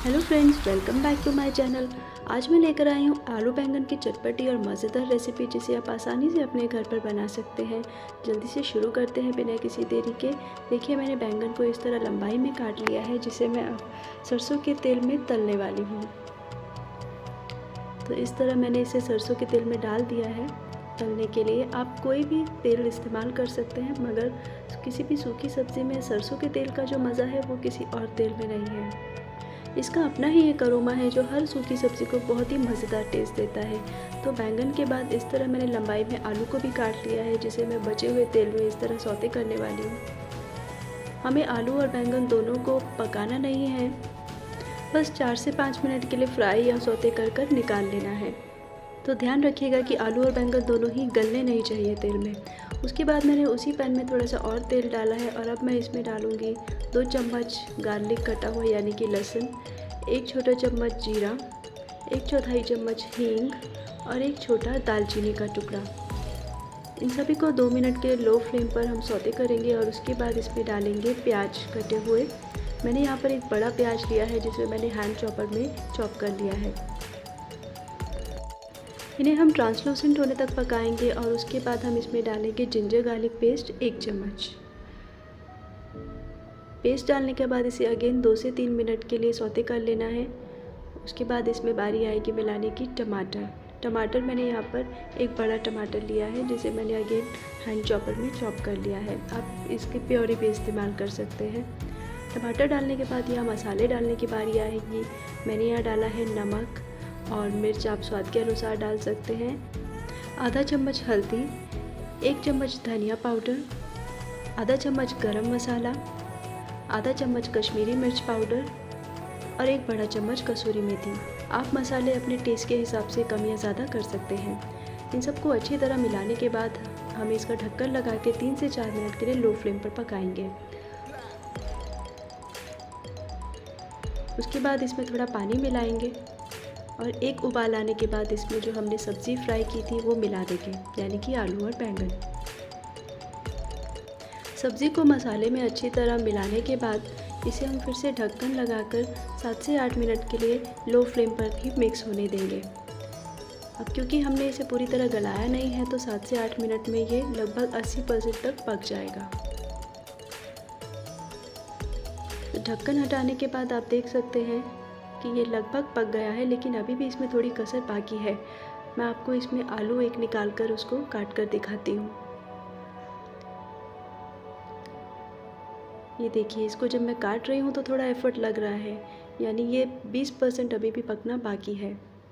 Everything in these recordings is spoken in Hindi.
Hello friends, welcome back to my channel. आज मैं लेकर आई हूँ आलू बैंगन की चटपटी और मज़ेदार रेसिपी, जिसे आप आसानी से अपने घर पर बना सकते हैं। जल्दी से शुरू करते हैं बिना किसी देरी के। देखिए, मैंने बैंगन को इस तरह लंबाई में काट लिया है, जिसे मैं अब सरसों के तेल में तलने वाली हूँ। तो इस तरह मैंने इसे सरसों के तेल में डाल दिया है तलने के लिए। आप कोई भी तेल इस्तेमाल कर सकते हैं, मगर किसी भी सूखी सब्ज़ी में सरसों के तेल का जो मज़ा है वो किसी और तेल में नहीं है। इसका अपना ही एक अरोमा है जो हर सूखी सब्ज़ी को बहुत ही मज़ेदार टेस्ट देता है। तो बैंगन के बाद इस तरह मैंने लंबाई में आलू को भी काट लिया है, जिसे मैं बचे हुए तेल में इस तरह सौते करने वाली हूँ। हमें आलू और बैंगन दोनों को पकाना नहीं है, बस 4 से 5 मिनट के लिए फ्राई या सौते कर निकाल लेना है। तो ध्यान रखिएगा कि आलू और बैंगन दोनों ही गलने नहीं चाहिए तेल में। उसके बाद मैंने उसी पैन में थोड़ा सा और तेल डाला है और अब मैं इसमें डालूँगी 2 चम्मच गार्लिक कटा हुआ यानी कि लहसुन, 1 छोटा चम्मच जीरा, 1/4 चम्मच हींग और 1 छोटा दालचीनी का टुकड़ा। इन सभी को 2 मिनट के लो फ्लेम पर हम सौते करेंगे और उसके बाद इसमें डालेंगे प्याज कटे हुए। मैंने यहाँ पर एक बड़ा प्याज लिया है, जिसे मैंने हैंड चॉपर में चॉप कर लिया है। इन्हें हम ट्रांसलूसेंट होने तक पकाएंगे और उसके बाद हम इसमें डालेंगे जिंजर गार्लिक पेस्ट 1 चम्मच। पेस्ट डालने के बाद इसे अगेन 2 से 3 मिनट के लिए सौते कर लेना है। उसके बाद इसमें बारी आएगी मिलाने की टमाटर मैंने यहाँ पर एक बड़ा टमाटर लिया है, जिसे मैंने अगेन हैंड चॉपर में चॉप कर लिया है। आप इसकी प्योरी भी इस्तेमाल कर सकते हैं। टमाटर डालने के बाद यहाँ मसाले डालने की बारी आएगी। मैंने यहाँ डाला है नमक और मिर्च, आप स्वाद के अनुसार डाल सकते हैं। आधा चम्मच हल्दी, 1 चम्मच धनिया पाउडर, आधा चम्मच गरम मसाला, आधा चम्मच कश्मीरी मिर्च पाउडर और 1 बड़ा चम्मच कसूरी मेथी। आप मसाले अपने टेस्ट के हिसाब से कम या ज़्यादा कर सकते हैं। इन सबको अच्छी तरह मिलाने के बाद हम इसका ढक्कन लगा के 3 से 4 मिनट के लिए लो फ्लेम पर पकाएंगे। उसके बाद इसमें थोड़ा पानी मिलाएंगे और एक उबाल आने के बाद इसमें जो हमने सब्ज़ी फ्राई की थी वो मिला देंगे, यानी कि आलू और बैंगन। सब्ज़ी को मसाले में अच्छी तरह मिलाने के बाद इसे हम फिर से ढक्कन लगाकर 7 से 8 मिनट के लिए लो फ्लेम पर ही मिक्स होने देंगे। अब क्योंकि हमने इसे पूरी तरह गलाया नहीं है, तो 7 से 8 मिनट में ये लगभग 80% तक पक जाएगा। तो ढक्कन हटाने के बाद आप देख सकते हैं कि ये लगभग पक गया है, लेकिन अभी भी इसमें थोड़ी कसर बाकी है। मैं आपको इसमें आलू एक निकाल कर उसको काट कर दिखाती हूँ। ये देखिए, इसको जब मैं काट रही हूँ तो थोड़ा एफर्ट लग रहा है, यानी ये 20% अभी भी पकना बाकी है।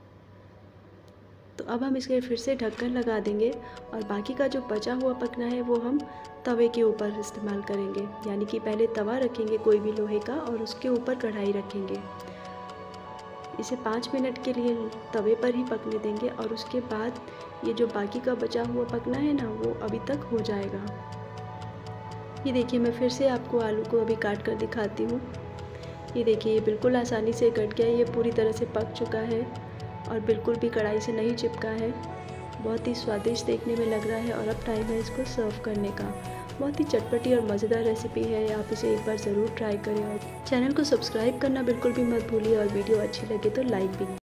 तो अब हम इसके फिर से ढक्कन लगा देंगे और बाकी का जो बचा हुआ पकना है वो हम तवे के ऊपर इस्तेमाल करेंगे, यानी कि पहले तवा रखेंगे कोई भी लोहे का और उसके ऊपर कढ़ाई रखेंगे। इसे 5 मिनट के लिए तवे पर ही पकने देंगे और उसके बाद ये जो बाकी का बचा हुआ पकना है ना, वो अभी तक हो जाएगा। ये देखिए, मैं फिर से आपको आलू को अभी काट कर दिखाती हूँ। ये देखिए, ये बिल्कुल आसानी से कट गया है, ये पूरी तरह से पक चुका है और बिल्कुल भी कढ़ाई से नहीं चिपका है। बहुत ही स्वादिष्ट देखने में लग रहा है और अब टाइम है इसको सर्व करने का। बहुत ही चटपटी और मज़ेदार रेसिपी है, आप इसे एक बार ज़रूर ट्राई करें और चैनल को सब्सक्राइब करना बिल्कुल भी मत भूलिए और वीडियो अच्छी लगे तो लाइक भी।